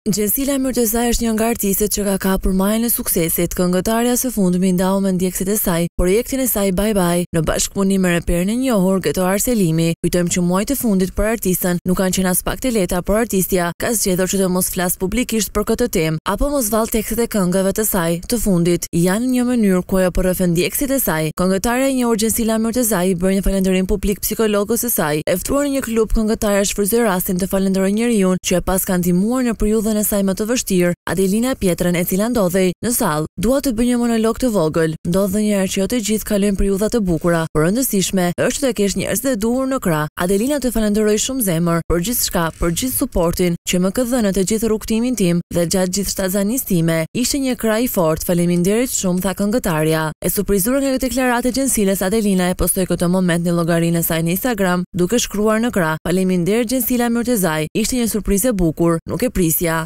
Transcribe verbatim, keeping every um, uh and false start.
Gjensila Myrtezaj është një nga artistët që ka kapur majën e suksesit. Këngëtarja së fundmi ndau me ndjekësit e saj projektin e saj Bye Bye në bashkëpunim me reperin e njohur Ghetto Arselimi. Kujtojmë që muajt e fundit për artistën nuk kanë qenë as pak të lehta, por artistja ka zgjedhur që të mos flas publikisht për këtë temë apo mos vall tekstet e këngëve të saj të fundit. Janë një mënyrë ku ajo po rrëfen ndjekësit e saj. Këngëtarja e njohur Gjensila Myrtezaj bëri një falënderim publik psikologës së saj. E ftuar në një klub, këngëtarja shfrytëzoi rastin të falenderojë njeriu që e pas ka ndihmuar në periudhën e saj më të vështirë, Adelina Pietrën, e cila ndodhej në sallë. Dua të bëj një monolog të vogël. Ndodh ndonjëherë që jo të gjithë kalojnë periudha të bukura, por rëndësishme është të kesh njerëz të duhur në krah. Adelina të falenderoj shumë zemër për gjithçka, për gjithë suportin që më ke dhënë të gjithë rrugtimin tim dhe gjatë gjithë shtatzanisë time. Ishte një krah i fortë. Faleminderit shumë, tha këngëtarja. E surprizuar nga këtë deklaratë e Gjensiles, Adelina e postoi këtë moment në llogarinë e saj në Instagram, duke shkruar në krah: Faleminderit Gjensila Myrtezaj. Ishte një surprizë e bukur, nuk e prisja.